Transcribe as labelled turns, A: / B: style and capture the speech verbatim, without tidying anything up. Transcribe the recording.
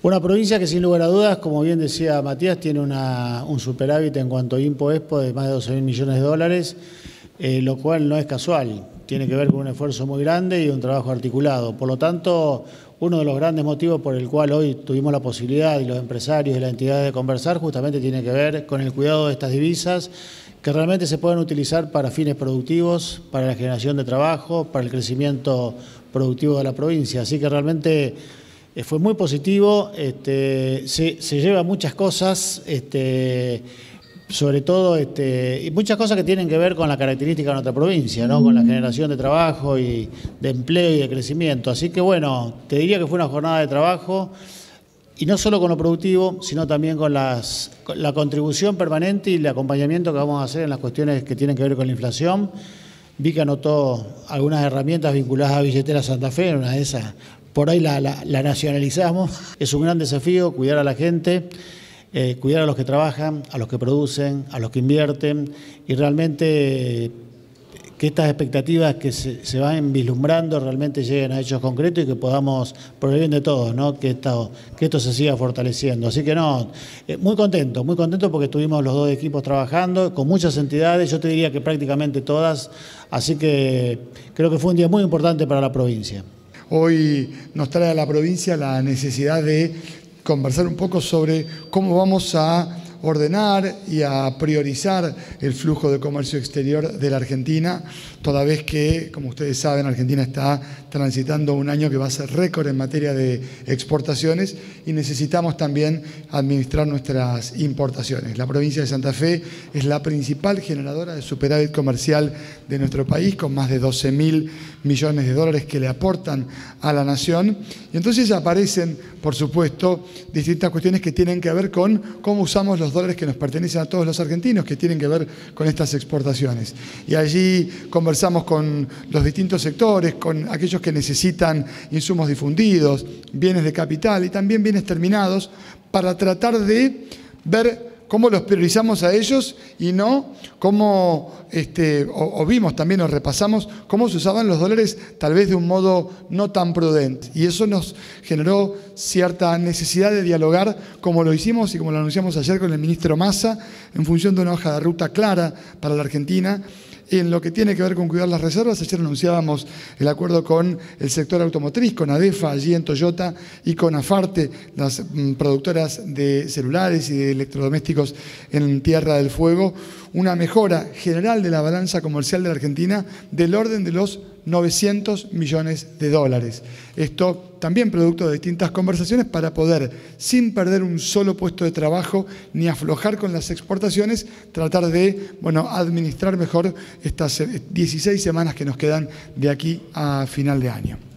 A: Una provincia que sin lugar a dudas, como bien decía Matías, tiene una, un superávit en cuanto a IMPO-EXPO de más de doce mil millones de dólares, eh, lo cual no es casual, tiene que ver con un esfuerzo muy grande y un trabajo articulado. Por lo tanto, uno de los grandes motivos por el cual hoy tuvimos la posibilidad y los empresarios y las entidades de conversar justamente tiene que ver con el cuidado de estas divisas que realmente se pueden utilizar para fines productivos, para la generación de trabajo, para el crecimiento productivo de la provincia. Así que realmente fue muy positivo, este, se, se lleva muchas cosas, este, sobre todo este, y muchas cosas que tienen que ver con la característica de nuestra provincia, ¿no? Con la generación de trabajo y de empleo y de crecimiento. Así que bueno, te diría que fue una jornada de trabajo, y no solo con lo productivo, sino también con, las, con la contribución permanente y el acompañamiento que vamos a hacer en las cuestiones que tienen que ver con la inflación. Vi que anotó algunas herramientas vinculadas a Billetera Santa Fe, una de esas, por ahí la, la, la nacionalizamos. Es un gran desafío cuidar a la gente, eh, cuidar a los que trabajan, a los que producen, a los que invierten, y realmente que estas expectativas que se, se van vislumbrando realmente lleguen a hechos concretos y que podamos, por el bien de todos, ¿no? que, esto, que esto se siga fortaleciendo. Así que no, eh, muy contento, muy contento porque estuvimos los dos equipos trabajando con muchas entidades, yo te diría que prácticamente todas, así que creo que fue un día muy importante para la provincia.
B: Hoy nos trae a la provincia la necesidad de conversar un poco sobre cómo vamos a ordenar y a priorizar el flujo de comercio exterior de la Argentina, toda vez que, como ustedes saben, Argentina está transitando un año que va a ser récord en materia de exportaciones y necesitamos también administrar nuestras importaciones. La provincia de Santa Fe es la principal generadora de superávit comercial de nuestro país, con más de doce mil millones de dólares que le aportan a la nación. Y entonces aparecen, por supuesto, distintas cuestiones que tienen que ver con cómo usamos los dólares que nos pertenecen a todos los argentinos, que tienen que ver con estas exportaciones. Y allí conversamos con los distintos sectores, con aquellos que necesitan insumos difundidos, bienes de capital y también bienes terminados, para tratar de ver cómo los priorizamos a ellos y no cómo, este, o, o vimos también, o repasamos cómo se usaban los dólares tal vez de un modo no tan prudente. Y eso nos generó cierta necesidad de dialogar, como lo hicimos y como lo anunciamos ayer con el ministro Massa, en función de una hoja de ruta clara para la Argentina. En lo que tiene que ver con cuidar las reservas, ayer anunciábamos el acuerdo con el sector automotriz, con ADEFA, allí en Toyota, y con AFARTE, las mm, productoras de celulares y de electrodomésticos en Tierra del Fuego, una mejora general de la balanza comercial de la Argentina del orden de los novecientos millones de dólares. Esto también producto de distintas conversaciones para poder, sin perder un solo puesto de trabajo ni aflojar con las exportaciones, tratar de, bueno, administrar mejor estas dieciséis semanas que nos quedan de aquí a final de año.